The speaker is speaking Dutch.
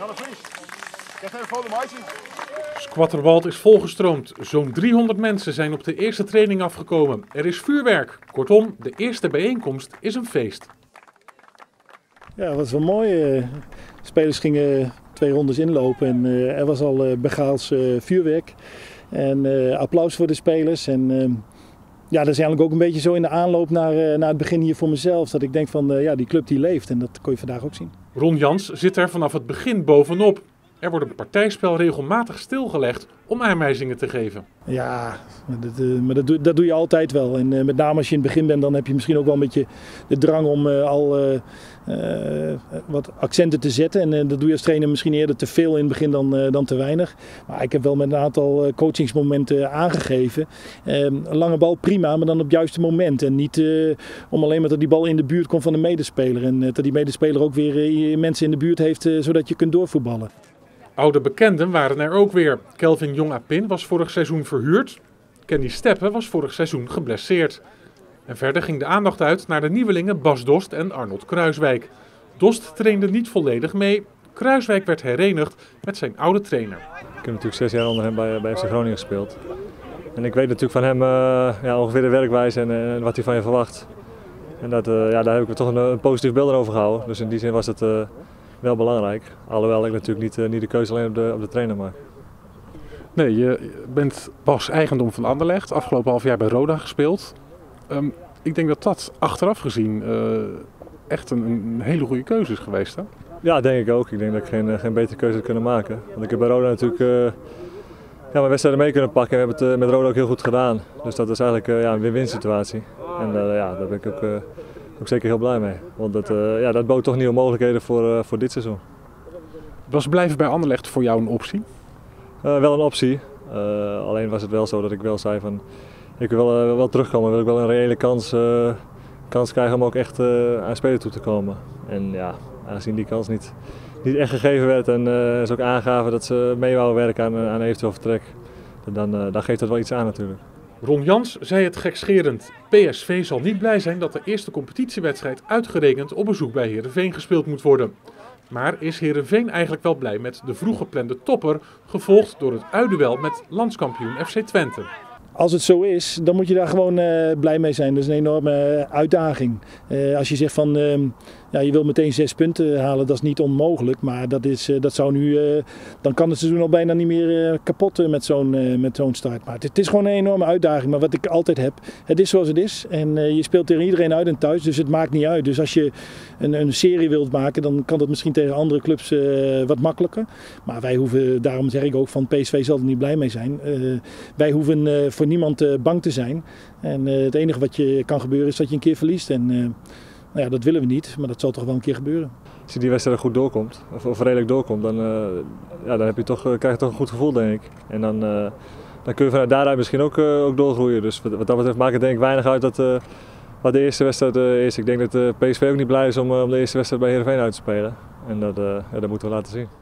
Squatterbald is volgestroomd. Zo'n 300 mensen zijn op de eerste training afgekomen. Er is vuurwerk. Kortom, de eerste bijeenkomst is een feest. Ja, dat was wel mooi. De spelers gingen 2 rondes inlopen en er was al Begaals vuurwerk. En applaus voor de spelers. En ja, dat is eigenlijk ook een beetje zo in de aanloop naar het begin hier voor mezelf. Dat ik denk van, ja, die club die leeft en dat kon je vandaag ook zien. Ron Jans zit er vanaf het begin bovenop. Er wordt een partijspel regelmatig stilgelegd om aanwijzingen te geven. Ja, maar dat doe je altijd wel. En met name als je in het begin bent, dan heb je misschien ook wel een beetje de drang om wat accenten te zetten. En dat doe je als trainer misschien eerder te veel in het begin dan te weinig. Maar ik heb wel met een aantal coachingsmomenten aangegeven. Een lange bal prima, maar dan op het juiste moment. En niet om alleen maar dat die bal in de buurt komt van de medespeler. En dat die medespeler ook weer mensen in de buurt heeft, zodat je kunt doorvoetballen. Oude bekenden waren er ook weer. Kelvin Jong-Apin was vorig seizoen verhuurd. Kenny Steppe was vorig seizoen geblesseerd. En verder ging de aandacht uit naar de nieuwelingen Bas Dost en Arnold Kruiswijk. Dost trainde niet volledig mee. Kruiswijk werd herenigd met zijn oude trainer. Ik heb natuurlijk 6 jaar onder hem bij FC Groningen gespeeld. En ik weet natuurlijk van hem ongeveer de werkwijze en wat hij van je verwacht. En daar heb ik toch een positief beeld over gehouden. Dus in die zin was het wel belangrijk. Alhoewel ik natuurlijk niet de keuze alleen op de trainer maak. Nee, je bent Bas eigendom van Anderlecht. Afgelopen half jaar bij Roda gespeeld. Ik denk dat dat achteraf gezien echt een hele goede keuze is geweest. Hè? Ja, denk ik ook. Ik denk dat ik geen betere keuze had kunnen maken. Want ik heb bij Roda natuurlijk mijn wedstrijden mee kunnen pakken. En we hebben het met Roda ook heel goed gedaan. Dus dat is eigenlijk een win-win situatie. En daar ben ik ook zeker heel blij mee. Want dat bood toch nieuwe mogelijkheden voor dit seizoen. Was blijven bij Anderlecht voor jou een optie? Wel een optie. Alleen was het wel zo dat ik wel zei van ik wil wel terugkomen. Wil ik wel een reële kans krijgen om ook echt aan spelen toe te komen. En ja, aangezien die kans niet echt gegeven werd en ze ook aangaven dat ze mee wouden werken aan eventueel vertrek, dan geeft dat wel iets aan natuurlijk. Ron Jans zei het gekscherend. PSV zal niet blij zijn dat de eerste competitiewedstrijd uitgerekend op bezoek bij Heerenveen gespeeld moet worden. Maar is Heerenveen eigenlijk wel blij met de vroeg geplande topper, gevolgd door het uitduel met landskampioen FC Twente? Als het zo is, dan moet je daar gewoon blij mee zijn. Dat is een enorme uitdaging. Als je zegt van je wil meteen 6 punten halen, dat is niet onmogelijk. Maar dat zou nu, dan kan het seizoen al bijna niet meer kapot met zo'n start. Maar het is gewoon een enorme uitdaging. Maar wat ik altijd heb, het is zoals het is. En je speelt tegen iedereen uit en thuis, dus het maakt niet uit. Dus als je een serie wilt maken, dan kan dat misschien tegen andere clubs wat makkelijker. Maar wij hoeven, daarom zeg ik ook van PSV zal er niet blij mee zijn. Wij hoeven voor niemand bang te zijn. En het enige wat je kan gebeuren is dat je een keer verliest. En dat willen we niet, maar dat zal toch wel een keer gebeuren. Als je die wedstrijd goed doorkomt, of redelijk doorkomt, dan krijg je toch een goed gevoel, denk ik. En dan kun je vanuit daaruit misschien ook doorgroeien. Dus wat dat betreft maakt het denk ik weinig uit wat de eerste wedstrijd is. Ik denk dat PSV ook niet blij is om de eerste wedstrijd bij Heerenveen uit te spelen. En dat moeten we laten zien.